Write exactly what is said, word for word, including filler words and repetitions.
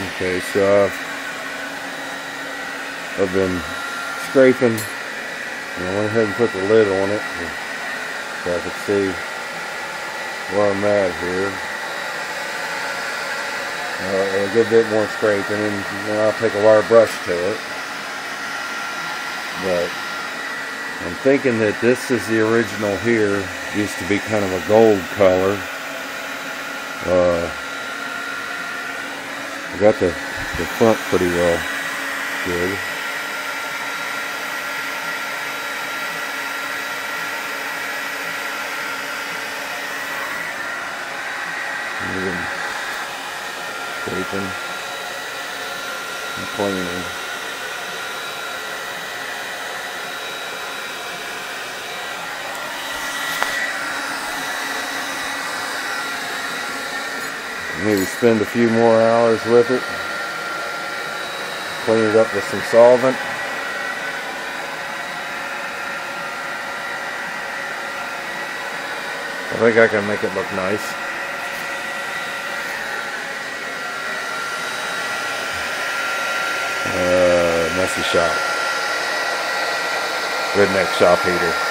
Okay, so I've, I've been scraping, and I went ahead and put the lid on it so I could see where I'm at here. Uh, a good bit more scraping, and then I'll take a wire brush to it. But I'm thinking that this is the original here. It used to be kind of a gold color. Uh, I got the, the front pretty well good. Even scraping and cleaning. Maybe spend a few more hours with it. Clean it up with some solvent. I think I can make it look nice. Uh, messy shop. Redneck shop heater.